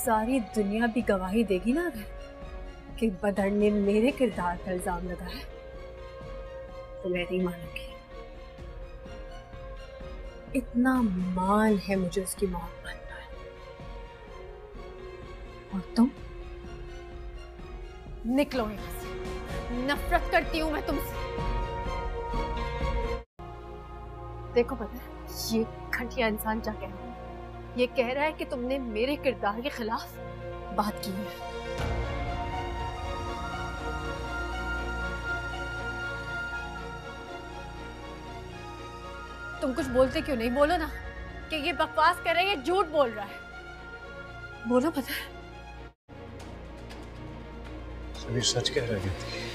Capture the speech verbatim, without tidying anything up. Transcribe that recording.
सारी दुनिया भी गवाही देगी ना अगर कि बदर ने मेरे किरदार पर इल्जाम लगाया तो मैं नहीं मानूंगी। इतना मान है मुझे उसकी मोहब्बत पर। और तुम निकलो यहाँ से, नफरत करती हूँ मैं तुमसे। देखो पता है ये घटिया इंसान क्या कह रहा है? ये कह रहा है कि तुमने मेरे किरदार के खिलाफ बात की है। तुम कुछ बोलते क्यों नहीं? बोलो ना कि ये बकवास कर रहा है, ये झूठ बोल रहा है। बोलो पता है सभी सच कह रहे हैं।